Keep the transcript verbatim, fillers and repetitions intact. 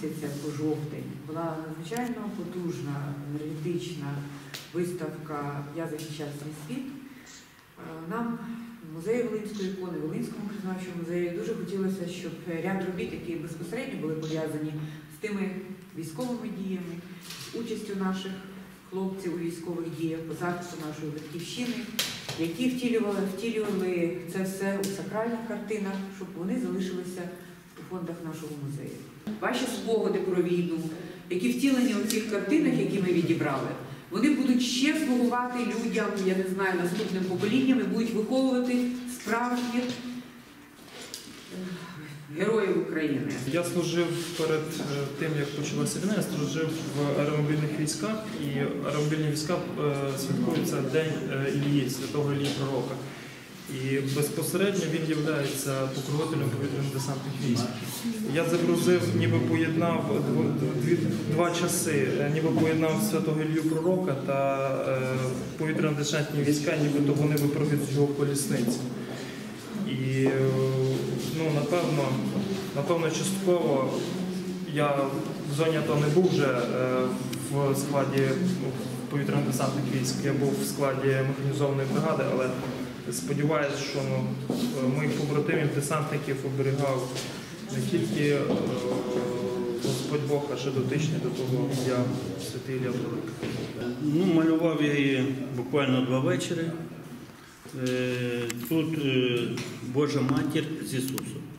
місяця по жовтень була надзвичайно потужна, енергетична виставка «Я захищав свій світ». Нам, музею Волинської ікони, Волинському краєзнавчому музею, дуже хотілося, щоб ряд робіт, які безпосередньо були пов'язані з тими військовими діями, з участю наших хлопців у військових діях, по захисту нашої батьківщини, які втілювали, втілювали це все у сакральних картинах, щоб вони залишилися у фондах нашого музею. Ваші спогади про війну, які втілені у цих картинах, які ми відібрали, вони будуть ще слугувати людям, я не знаю, наступним поколінням і будуть виховувати справжніх героїв України. Я служив перед тим, як почалася війна, я служив в аеромобільних військах, і аеромобільні війська святкуються День Іллі, святого Іллі Пророка. І безпосередньо він є покровителем повітряно-десантних військ. Я загрузив, ніби поєднав два часи, ніби поєднав святого Іллю Пророка та повітряно-десантні війська, ніби то вони випровідують його колісниці. І, ну, напевно, напевно, частково я в зоні АТО не був вже в складі повітряно-десантних військ, я був в складі механізованої бригади, але сподіваюся, що ну, моїх побратимів, десантників оберігав не тільки Господь Бог, а ще дотичний до того я, святий Ілля Пророк. Ну, малював я її буквально два вечори. Тут Божа Матір з Ісусом.